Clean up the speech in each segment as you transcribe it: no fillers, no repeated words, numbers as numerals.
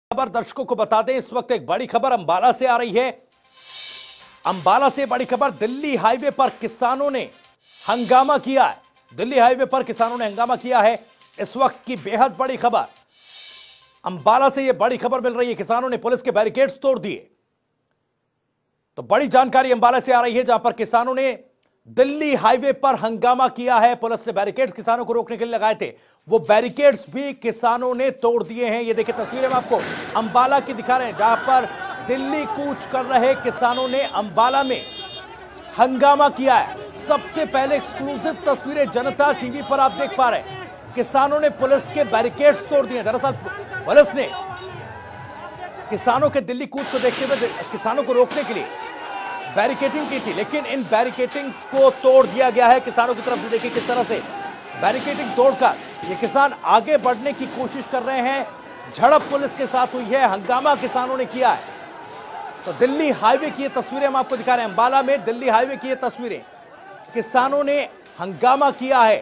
खबर दर्शकों को बता दें, इस वक्त एक बड़ी खबर अंबाला से आ रही है। अंबाला से बड़ी खबर, दिल्ली हाईवे पर किसानों ने हंगामा किया है। दिल्ली हाईवे पर किसानों ने हंगामा किया है। इस वक्त की बेहद बड़ी खबर अंबाला से, यह बड़ी खबर मिल रही है। किसानों ने पुलिस के बैरिकेड्स तोड़ दिए। तो बड़ी जानकारी अंबाला से आ रही है, जहां पर किसानों ने दिल्ली हाईवे पर हंगामा किया है। पुलिस ने बैरिकेड्स किसानों को रोकने के लिए लगाए थे, वो बैरिकेड्स भी किसानों ने तोड़ दिए हैं। ये देखिए तस्वीरें हम आपको अंबाला की दिखा रहे हैं, जहां पर दिल्ली कूच कर रहे किसानों ने अंबाला में हंगामा किया है। सबसे पहले एक्सक्लूसिव तस्वीरें जनता टीवी पर आप देख पा रहे हैं। किसानों ने पुलिस के बैरिकेड्स तोड़ दिए। दरअसल पुलिस ने किसानों के दिल्ली कूच को देखते हुए किसानों को रोकने के लिए बैरिकेडिंग की थी, लेकिन इन बैरिकेडिंग्स को तोड़ दिया गया है किसानों की तरफ से। देखिए किस तरह से बैरिकेडिंग तोड़कर ये किसान आगे बढ़ने की कोशिश कर रहे हैं। झड़प पुलिस के साथ हुई है, हंगामा किसानों ने किया है। तो दिल्ली हाईवे की ये तस्वीरें हम आपको दिखा रहे हैं। अंबाला में दिल्ली हाईवे की ये तस्वीरें, किसानों ने हंगामा किया है।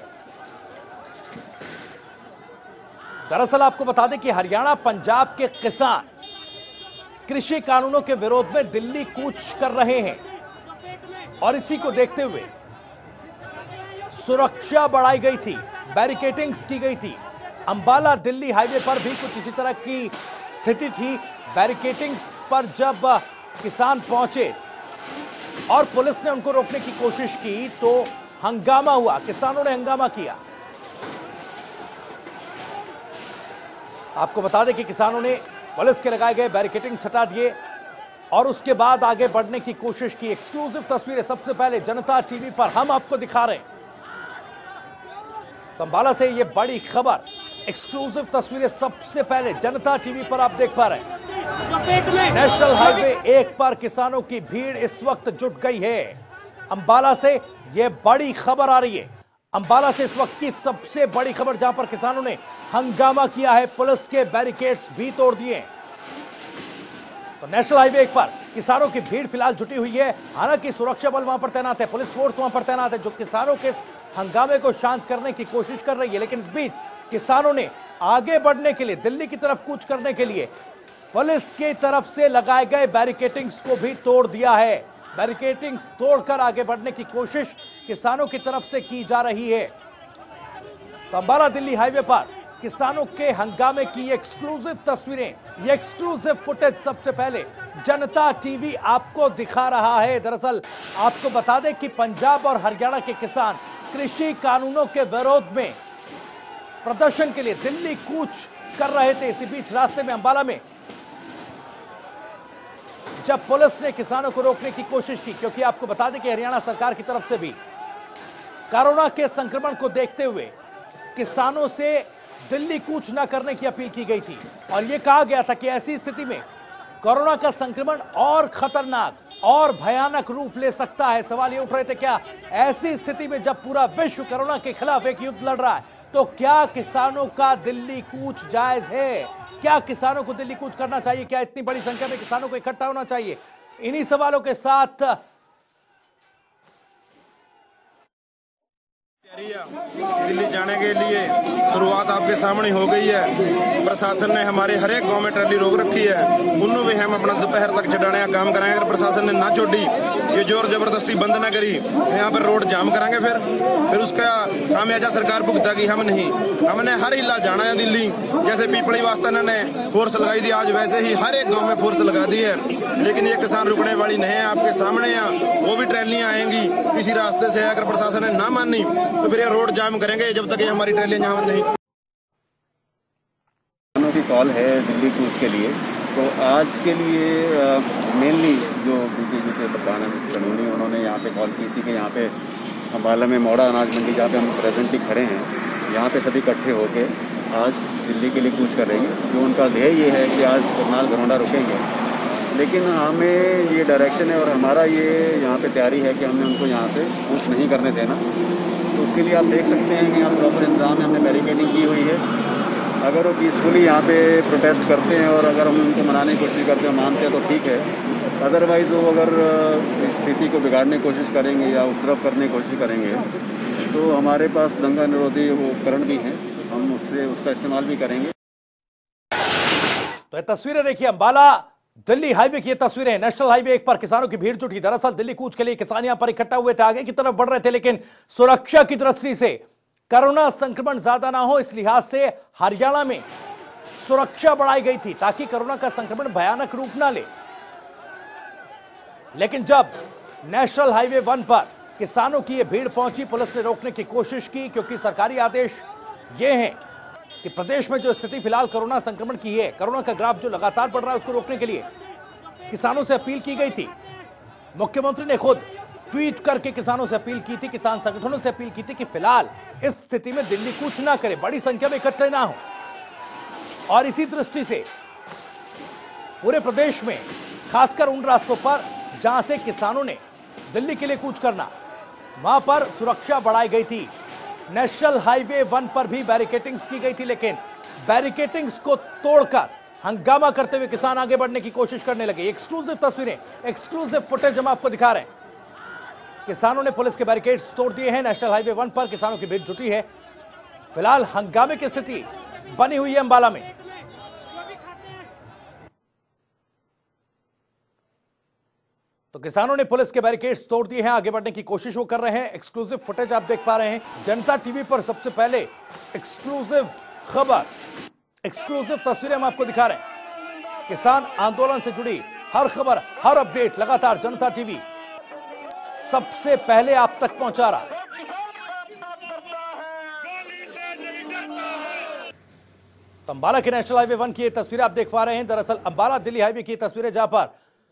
दरअसल आपको बता दें कि हरियाणा पंजाब के किसान कृषि कानूनों के विरोध में दिल्ली कूच कर रहे हैं, और इसी को देखते हुए सुरक्षा बढ़ाई गई थी, बैरिकेडिंग्स की गई थी। अंबाला दिल्ली हाईवे पर भी कुछ इसी तरह की स्थिति थी। बैरिकेडिंग्स पर जब किसान पहुंचे और पुलिस ने उनको रोकने की कोशिश की तो हंगामा हुआ, किसानों ने हंगामा किया। आपको बता दें कि किसानों ने पुलिस के लगाए गए बैरिकेडिंग हटा दिए और उसके बाद आगे बढ़ने की कोशिश की। एक्सक्लूसिव तस्वीरें सबसे पहले जनता टीवी पर हम आपको दिखा रहे हैं। तो अंबाला से ये बड़ी खबर, एक्सक्लूसिव तस्वीरें सबसे पहले जनता टीवी पर आप देख पा रहे हैं। नेशनल हाईवे 1 पर किसानों की भीड़ इस वक्त जुट गई है। अंबाला से यह बड़ी खबर आ रही है। अंबाला से इस वक्त की सबसे बड़ी खबर, जहां पर किसानों ने हंगामा किया है, पुलिस के बैरिकेड्स भी तोड़ दिए। तो नेशनल हाईवे 1 पर किसानों की भीड़ फिलहाल जुटी हुई है। हालांकि सुरक्षा बल वहां पर तैनात है, पुलिस फोर्स वहां पर तैनात है, जो किसानों के हंगामे को शांत करने की कोशिश कर रही है। लेकिन इस बीच किसानों ने आगे बढ़ने के लिए, दिल्ली की तरफ कूच करने के लिए पुलिस की तरफ से लगाए गए बैरिकेडिंग्स को भी तोड़ दिया है। बैरिकेडिंग्स तोड़कर आगे बढ़ने की कोशिश किसानों की तरफ से की जा रही है। तो अंबाला दिल्ली हाईवे पर किसानों के हंगामे की एक्सक्लूसिव तस्वीरें, ये एक्सक्लूसिव फुटेज सबसे पहले जनता टीवी आपको दिखा रहा है। दरअसल आपको बता दें कि पंजाब और हरियाणा के किसान कृषि कानूनों के विरोध में प्रदर्शन के लिए दिल्ली कूच कर रहे थे। इसी बीच रास्ते में अंबाला में जब पुलिस ने किसानों को रोकने की कोशिश की, क्योंकि आपको बता दें कि हरियाणा सरकार की तरफ से भी कोरोना के संक्रमण को देखते हुए किसानों से दिल्ली कूच न करने की अपील की गई थी, और यह कहा गया था कि ऐसी स्थिति में कोरोना का संक्रमण और खतरनाक और भयानक रूप ले सकता है। सवाल ये उठ रहे थे, क्या ऐसी स्थिति में जब पूरा विश्व कोरोना के खिलाफ एक युद्ध लड़ रहा है, तो क्या किसानों का दिल्ली कूच जायज है? क्या किसानों को दिल्ली कूच करना चाहिए? क्या इतनी बड़ी संख्या में किसानों को इकट्ठा होना चाहिए? इन्हीं सवालों के साथ दिल्ली जाने के लिए शुरुआत आपके सामने हो गई है। प्रशासन ने हमारे हर एक गांव में ट्रैली रोक रखी है, उनमें भी हम अपना दोपहर तक चढ़ाने का काम कराएंगे। अगर प्रशासन ने ना छोड़ी, ये जोर जबरदस्ती बंद ना करी, यहाँ पर रोड जाम कराएंगे। फिर उसका खामियाजा सरकार भुगतेगी, हम नहीं। हमने हर इला जाना है दिल्ली। जैसे पीपली वास्ता ने फोर्स लगाई थी, आज वैसे ही हर एक गाँव में फोर्स लगा दी है। लेकिन ये किसान रुकने वाली नहीं है, आपके सामने है। वो भी ट्रैलियाँ आएंगी इसी रास्ते से। अगर प्रशासन ने ना मानी तो फिर ये रोड जाम करेंगे जब तक ये हमारी ट्रेनें यहाँ नहीं। की कॉल है दिल्ली कूच के लिए, तो आज के लिए मेनली जो बीजेपी के प्रधान कानूनी, उन्होंने यहाँ पे कॉल की थी कि यहाँ पे अंबाला में मोड़ा अनाज मंडी, जहाँ पे हम प्रेजेंटली खड़े हैं, यहाँ पे सभी इकट्ठे होकर आज दिल्ली के लिए कूच करेंगे। जो उनका ध्येय ये है कि आज करनाल घरौंडा रुकेंगे, लेकिन हमें ये डायरेक्शन है और हमारा ये यहाँ पे तैयारी है कि हमने उनको यहाँ से कूच नहीं करने देना। तो उसके लिए आप देख सकते हैं कि यहाँ प्रॉपर इंतजाम है, हमने बैरिकेडिंग की हुई है। अगर वो पीसफुली यहाँ पे प्रोटेस्ट करते हैं और अगर हम उनको मनाने की कोशिश करते हैं, मानते हैं, तो ठीक है। अदरवाइज़ वो अगर स्थिति को बिगाड़ने की कोशिश करेंगे या उपद्रव करने की कोशिश करेंगे, तो हमारे पास दंगा निरोधी उपकरण भी हैं, हम उसका इस्तेमाल भी करेंगे। तो ये तस्वीरें देखिए, अंबाला दिल्ली हाईवे की ये तस्वीरें। नेशनल हाईवे 1 पर किसानों की भीड़ जुटी। दरअसल दिल्ली कूच के लिए किसान यहां पर इकट्ठा हुए थे, आगे की तरफ बढ़ रहे थे, लेकिन सुरक्षा की दृष्टि से कोरोना संक्रमण ज्यादा ना हो इस लिहाज से हरियाणा में सुरक्षा बढ़ाई गई थी ताकि कोरोना का संक्रमण भयानक रूप ना ले। लेकिन जब नेशनल हाईवे 1 पर किसानों की यह भीड़ पहुंची, पुलिस ने रोकने की कोशिश की, क्योंकि सरकारी आदेश ये हैं कि प्रदेश में जो स्थिति फिलहाल कोरोना संक्रमण की है, कोरोना का ग्राफ जो लगातार बढ़ रहा है, उसको रोकने के लिए किसानों से अपील की गई थी। मुख्यमंत्री ने खुद ट्वीट करके किसानों से अपील की थी, किसान संगठनों से अपील की थी कि फिलहाल इस स्थिति में दिल्ली कूच ना करे, बड़ी संख्या में इकट्ठे ना हो। और इसी दृष्टि से पूरे प्रदेश में खासकर उन रास्तों पर जहां से किसानों ने दिल्ली के लिए कूच करना, वहां पर सुरक्षा बढ़ाई गई थी। नेशनल हाईवे 1 पर भी बैरिकेटिंग्स की गई थी, लेकिन बैरिकेटिंग्स को तोड़कर हंगामा करते हुए किसान आगे बढ़ने की कोशिश करने लगे। एक्सक्लूसिव तस्वीरें, एक्सक्लूसिव फुटेज हम आपको दिखा रहे हैं। किसानों ने पुलिस के बैरिकेड्स तोड़ दिए हैं। नेशनल हाईवे 1 पर किसानों की भीड़ जुटी है। फिलहाल हंगामे की स्थिति बनी हुई है अंबाला में। तो किसानों ने पुलिस के बैरिकेड्स तोड़ दिए हैं, आगे बढ़ने की कोशिश वो कर रहे हैं। एक्सक्लूसिव फुटेज आप देख पा रहे हैं। जनता टीवी पर सबसे पहले एक्सक्लूसिव खबर, एक्सक्लूसिव तस्वीरें हम आपको दिखा रहे हैं। किसान आंदोलन से जुड़ी हर खबर, हर अपडेट लगातार जनता टीवी सबसे पहले आप तक पहुंचा रहा है। तो अंबाला के नेशनल हाईवे 1 की ये तस्वीरें आप देख पा रहे हैं। दरअसल अंबाला दिल्ली हाईवे की तस्वीरें, जहां पर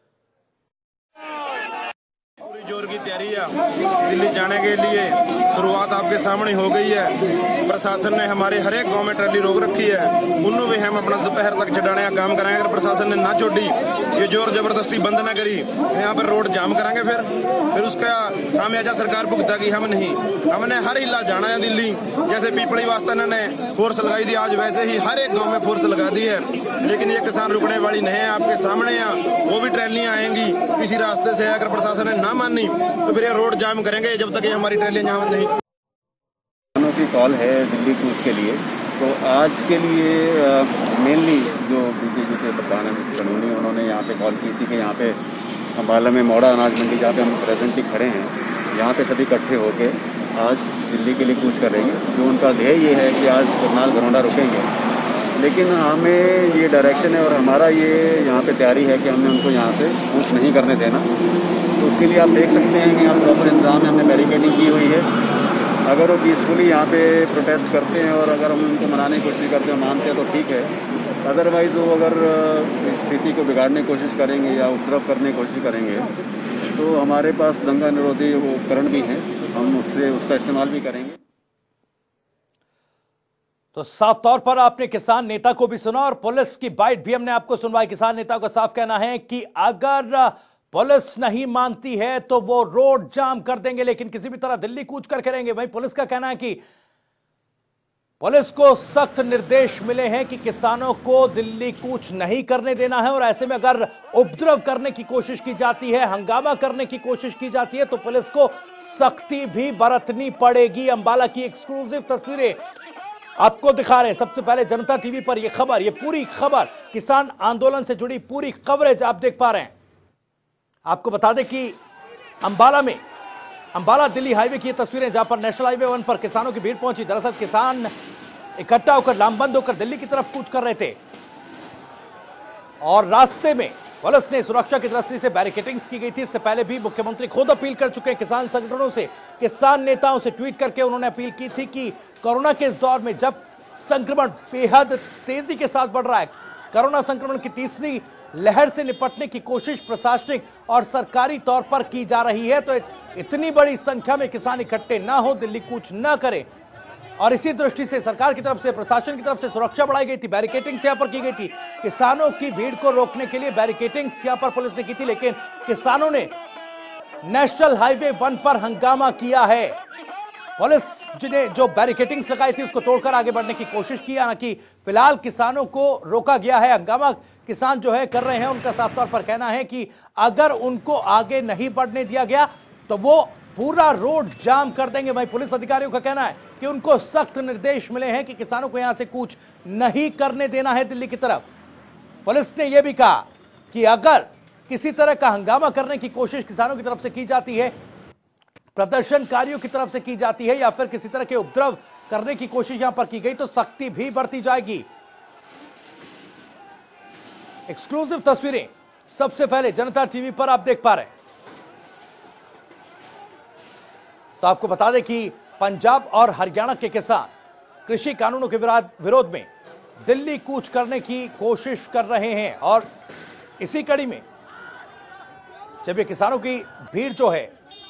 जोर की तैयारी है दिल्ली जाने के लिए, शुरुआत आपके सामने हो गई है। प्रशासन ने हमारे हर एक गांव में ट्रैली रोक रखी है, उन्होंने भी हम अपना दोपहर तक छड़ाने का काम कराएंगे। अगर प्रशासन ने ना छोड़ी, ये जोर जबरदस्ती बंद ना करी, यहाँ पर रोड जाम कराएंगे। फिर उसका खामियाजा सरकार भुगतेगी, हम नहीं। हमने हर इला जाना है दिल्ली। जैसे पीपड़ी वास्ता ने फोर्स लगाई थी, आज वैसे ही हर एक गाँव में फोर्स लगा दी है। लेकिन ये किसान रुकने वाली नहीं है, आपके सामने है। वो भी ट्रैलियां आएंगी इसी रास्ते से। अगर प्रशासन ने ना मानी तो फिर ये रोड जाम करेंगे जब तक ये हमारी ट्रेनें जाम नहीं। किसानों की कॉल है दिल्ली कूच के लिए। तो आज के लिए मेनली जो बीजेपी के प्रधान कानूनी, उन्होंने यहाँ पे कॉल की थी कि यहाँ पे अंबाला में मोड़ा अनाज मंडी, जहाँ पे हम प्रेजेंटली खड़े हैं, यहाँ पे सभी इकट्ठे होके आज दिल्ली के लिए कूच करेंगे। जो उनका ध्येय ये है कि आज करनाल घरौंडा रुकेंगे। लेकिन हमें ये डायरेक्शन है और हमारा ये यहाँ पे तैयारी है कि हमने उनको यहाँ से कूच नहीं करने देना। तो उसके लिए आप देख सकते हैं कि यहाँ प्रॉपर इंतजाम है, हमने बैरिकेडिंग की हुई है। अगर वो पीसफुली यहाँ पे प्रोटेस्ट करते हैं और अगर हम उनको मनाने की कोशिश करते हैं, मानते हैं, तो ठीक है। अदरवाइज़ वो अगर स्थिति को बिगाड़ने की कोशिश करेंगे या उपद्रव करने की कोशिश करेंगे, तो हमारे पास दंगा निरोधी उपकरण भी हैं, हम उसका इस्तेमाल भी करेंगे। तो साफ तौर पर आपने किसान नेता को भी सुना और पुलिस की बाइट भी हमने आपको सुनवाई। किसान नेता का साफ कहना है कि अगर पुलिस नहीं मानती है तो वो रोड जाम कर देंगे, लेकिन किसी भी तरह दिल्ली कूच कर करेंगे। वहीं पुलिस का कहना है कि पुलिस को सख्त निर्देश मिले हैं कि किसानों को दिल्ली कूच नहीं करने देना है, और ऐसे में अगर उपद्रव करने की कोशिश की जाती है, हंगामा करने की कोशिश की जाती है, तो पुलिस को सख्ती भी बरतनी पड़ेगी। अंबाला की एक्सक्लूसिव तस्वीरें आपको दिखा रहे हैं सबसे पहले जनता टीवी पर। यह खबर, यह पूरी खबर, किसान आंदोलन से जुड़ी पूरी कवरेज आप देख पा रहे हैं। आपको बता दें कि अंबाला में, अंबाला दिल्ली हाईवे की ये तस्वीरें, जहां पर नेशनल हाईवे 1 पर किसानों की भीड़ पहुंची। दरअसल किसान इकट्ठा होकर लामबंद होकर दिल्ली की तरफ कूच कर रहे थे और रास्ते में पुलिस ने सुरक्षा की दृष्टि से बैरिकेटिंग्स की गई थी। इससे पहले भी मुख्यमंत्री खुद अपील कर चुके हैं किसान संगठनों से, किसान नेताओं से ट्वीट करके उन्होंने अपील की थी कि कोरोना के इस दौर में जब संक्रमण बेहद तेजी के साथ बढ़ रहा है, कोरोना संक्रमण की तीसरी लहर से निपटने की कोशिश प्रशासनिक और सरकारी तौर पर की जा रही है, तो इतनी बड़ी संख्या में किसान इकट्ठे ना हो, दिल्ली कूच ना करें। और इसी दृष्टि से सरकार की तरफ से, प्रशासन की तरफ से सुरक्षा बढ़ाई गई थी, बैरिकेटिंग्स यहां पर की गई थी। किसानों की भीड़ को रोकने के लिए बैरिकेटिंग्स यहां पर पुलिस ने की थी, लेकिन किसानों ने नेशनल हाईवे 1 पर हंगामा किया है। पुलिस जिन्हें जो बैरिकेटिंग्स लगाई थी उसको तोड़कर आगे बढ़ने की कोशिश की। हालांकि फिलहाल किसानों को रोका गया है। हंगामा किसान जो है कर रहे हैं, उनका साफ तौर पर कहना है कि अगर उनको आगे नहीं बढ़ने दिया गया तो वो पूरा रोड जाम कर देंगे। वहीं पुलिस अधिकारियों का कहना है कि उनको सख्त निर्देश मिले हैं कि किसानों को यहां से कूच नहीं करने देना है दिल्ली की तरफ। पुलिस ने यह भी कहा कि अगर किसी तरह का हंगामा करने की कोशिश किसानों की तरफ से की जाती है, प्रदर्शनकारियों की तरफ से की जाती है, या फिर किसी तरह के उपद्रव करने की कोशिश यहां पर की गई तो सख्ती भी बढ़ती जाएगी। एक्सक्लूसिव तस्वीरें सबसे पहले जनता टीवी पर आप देख पा रहे हैं। तो आपको बता दें कि पंजाब और हरियाणा के किसान कृषि कानूनों के विरोध में दिल्ली कूच करने की कोशिश कर रहे हैं, और इसी कड़ी में जब ये किसानों की भीड़ जो है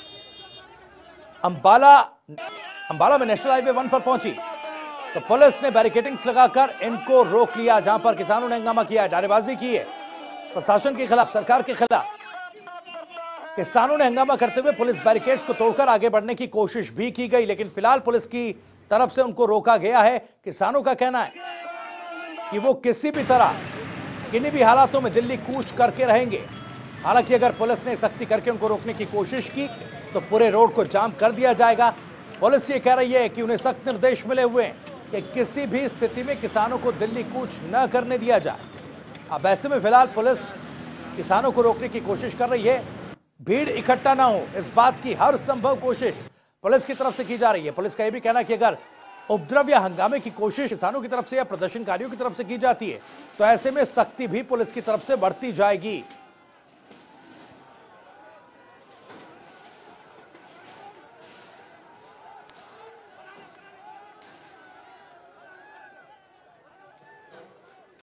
अंबाला में नेशनल हाईवे 1 पर पहुंची तो पुलिस ने बैरिकेडिंग्स लगाकर इनको रोक लिया, जहां पर किसानों ने हंगामा किया है, नारेबाजी की है प्रशासन के खिलाफ, सरकार के खिलाफ। किसानों ने हंगामा करते हुए पुलिस बैरिकेड्स को तोड़कर आगे बढ़ने की कोशिश भी की गई, लेकिन फिलहाल पुलिस की तरफ से उनको रोका गया है। किसानों का कहना है कि वो किसी भी तरह किन्हीं भी हालातों में दिल्ली कूच करके रहेंगे। हालांकि अगर पुलिस ने सख्ती करके उनको रोकने की कोशिश की तो पूरे रोड को जाम कर दिया जाएगा। पुलिस ये कह रही है कि उन्हें सख्त निर्देश मिले हुए हैं कि किसी भी स्थिति में किसानों को दिल्ली कूच न करने दिया जाए। अब ऐसे में फिलहाल पुलिस किसानों को रोकने की कोशिश कर रही है, भीड़ इकट्ठा ना हो इस बात की हर संभव कोशिश पुलिस की तरफ से की जा रही है। पुलिस का यह भी कहना है कि अगर उपद्रव या हंगामे की कोशिश किसानों की तरफ से या प्रदर्शनकारियों की तरफ से की जाती है तो ऐसे में सख्ती भी पुलिस की तरफ से बढ़ती जाएगी।